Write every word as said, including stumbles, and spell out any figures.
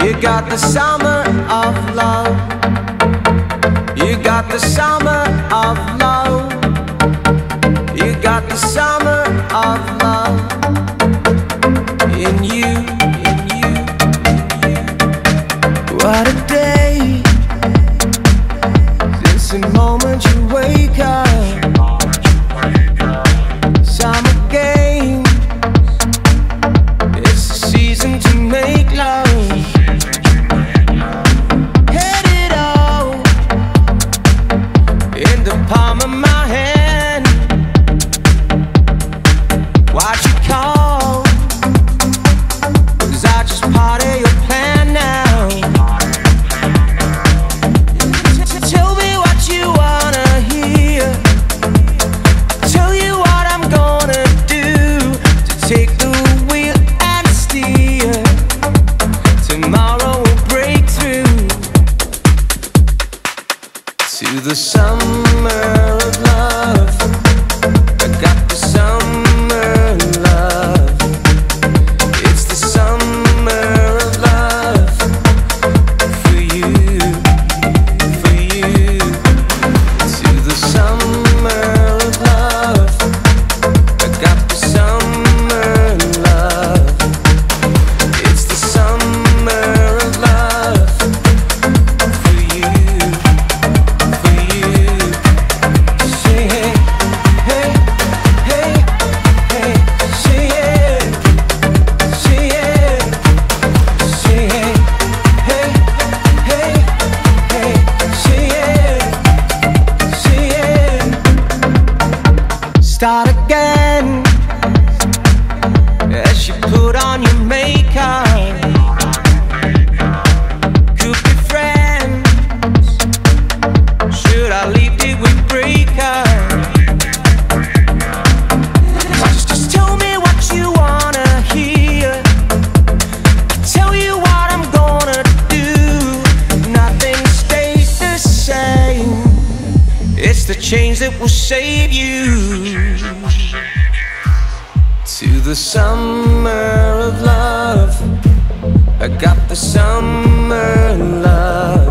You got the summer of love. You got the summer of love. You got the summer of love in you, in you, in you. What a day, since the moment you wake up. Summer games, it's the season to make love. Headed out in the palm of my hand. Why'd you call? 'Cause I just part of your plan now. Tell me what you wanna hear. Tell you what I'm gonna do to take the wheel and steer. Tomorrow will break through to the summer of love. I got the summer love. It's the summer of love for you, for you. To the summer of love. I got the summer love. It's the summer of love for you, for you. Say hey, hey, hey, hey. Say yeah, say yeah. Say hey, hey, hey, hey. Say yeah, say yeah. Start again as you put on your makeup. Could be friends. Should I leave? Did we break up? Just, just tell me what you wanna hear. Tell you what I'm gonna do. Nothing stays the same. It's the change that will save you. To the summer of love. I got the summer love.